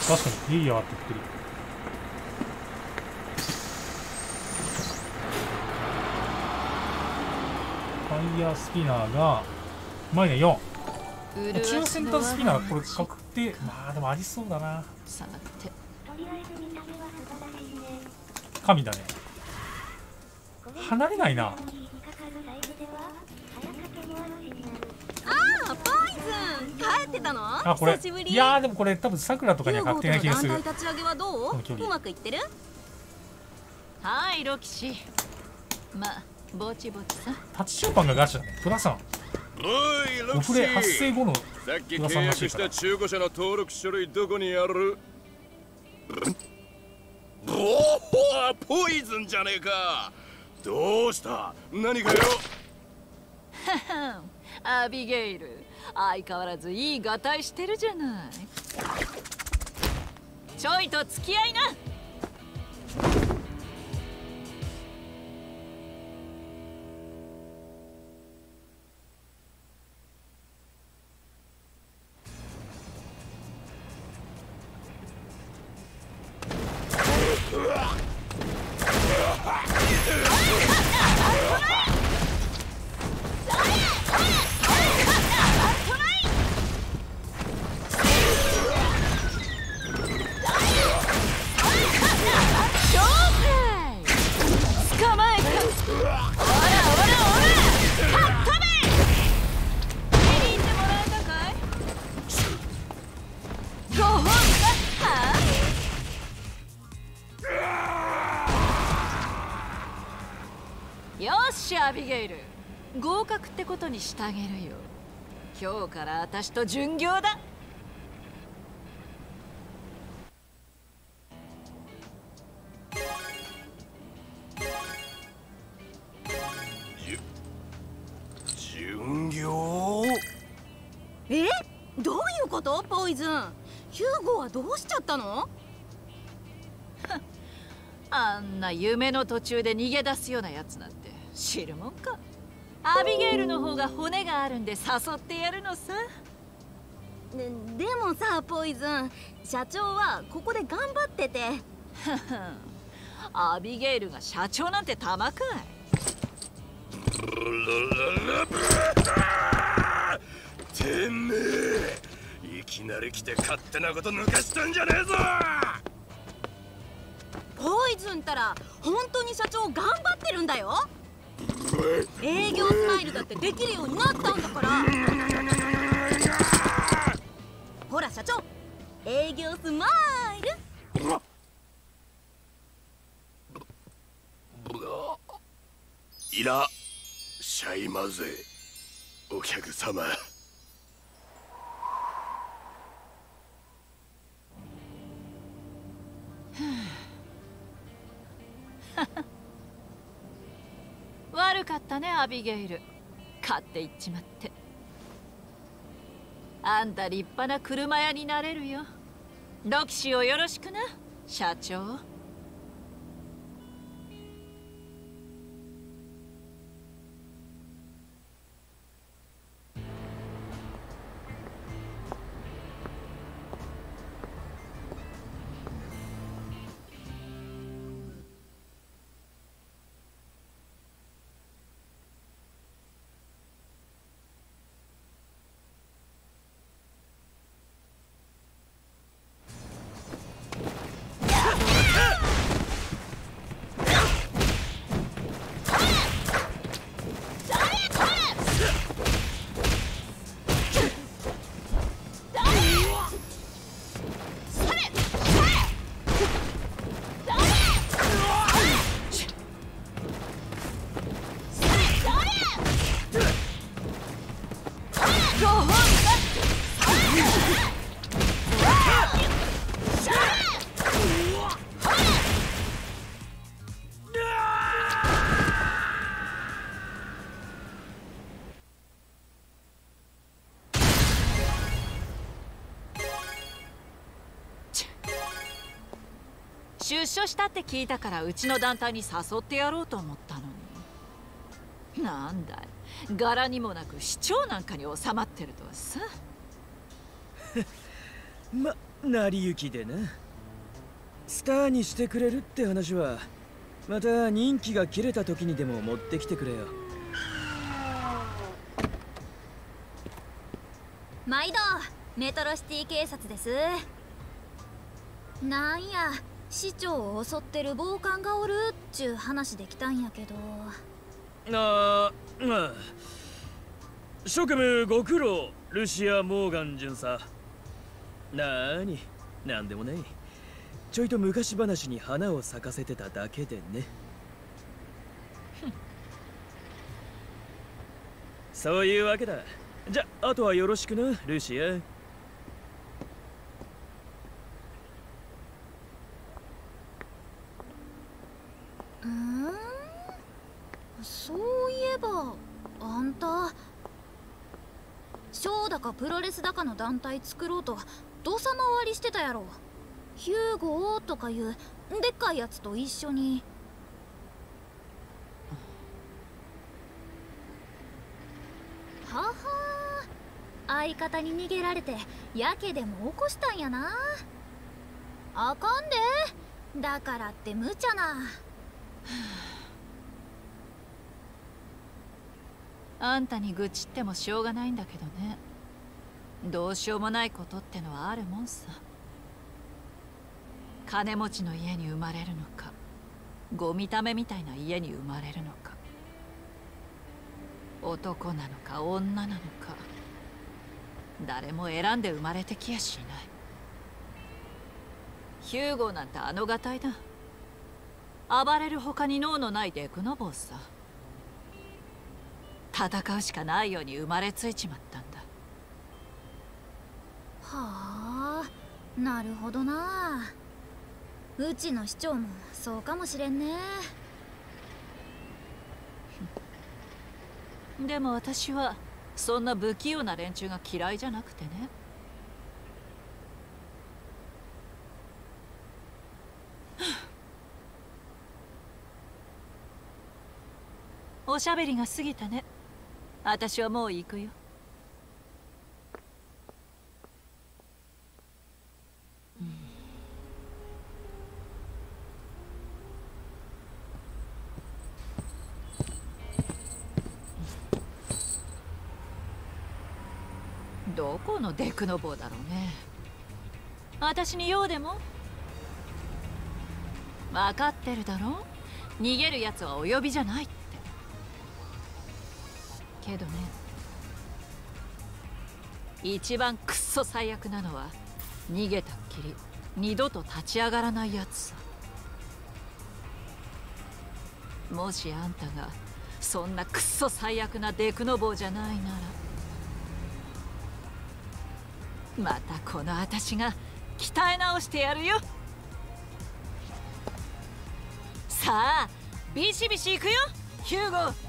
確かにいい上がってきてる。ファイヤースピナーがマイナ4。中先端スピナーこれ確定。まあでもありそうだな。神だね。離れないな。 帰ってたの？ あ、これいやーでもこれ多分さくらとかには確定な気がする。 立ち上げはどう？うまくいってる？ はい、ロキシ。まあぼちぼちさ。 タチショーパンがガチだね。プラさんおいロキシ、 オフレ発生後のさっき契約した中古車の登録書類どこにある？おお、ポイズンじゃねえか。どうした？何かよ。 アビゲイル、相変わらずいいがたいしてるじゃない。ちょいと付き合いな。よしアビゲイル、合格ってことにしてあげるよ。今日から私と巡業だ。 巡業？ どういうこと？ポイズン、ヒューゴはどうしちゃったの？ あんな夢の途中で逃げ出すようなやつなんて知るもんか。アビゲイルの方が骨があるんで誘ってやるのさ。 でもさ、ポイズン、社長はここで頑張ってて。 アビゲイルが社長なんてたまかい。 てめえ、いきなり来て勝手なこと抜かしたんじゃねえぞ。 ポイズンったら本当に社長頑張ってるんだよ。営業スマイルだってできるようになったんだから。ほら社長、営業スマイル。 いらっしゃいませお客様。 悪かったねアビゲイル、買っていっちまって。あんた立派な車屋になれるよ。ロキシをよろしくな社長。出所したって聞いたからうちの団体に誘ってやろうと思ったのに、なんだい柄にもなく市長なんかに収まってるとはさ。 成り行きでな。スターにしてくれるって話はまた任期が切れた時にでも持ってきてくれよ。 毎度メトロシティ警察です。なんや市長を襲ってる暴漢がおるっちゅう話できたんやけど。 職務ご苦労、ルシア・モーガン巡査。なんでもない。ちょいと昔話に花を咲かせてただけでね。そういうわけだ。じゃあとはよろしくな、ルシア。 そういえばあんたショーだかプロレスだかの団体作ろうと土佐回りしてたやろ。ヒューゴーとかいうでっかいやつと一緒に。はは相方に逃げられてやけでも起こしたんやな。あかんで、だからって無茶な。 あんたに愚痴ってもしょうがないんだけどね。どうしようもないことってのはあるもんさ。金持ちの家に生まれるのか、ゴミためみたいな家に生まれるのか、男なのか女なのか、誰も選んで生まれてきやしない。ヒューゴーなんてあのがたいだ。暴れる他に脳のないデクノボーさ。戦うしかないように生まれついちまったんだ。 はあ、なるほどな。うちの市長もそうかもしれんね。 でも私はそんな不器用な連中が嫌いじゃなくてね。おしゃべりが過ぎたね。私はもう行くよ。どこのデクノボーだろうね。私に用でも。分かってるだろ。逃げるやつはお呼びじゃないって。けどね、一番くっそ最悪なのは逃げたっきり二度と立ち上がらないやつさ。もしあんたがそんなくっそ最悪なデクノボーじゃないなら、またこの私が鍛え直してやるよ。さあビシビシいくよヒューゴ。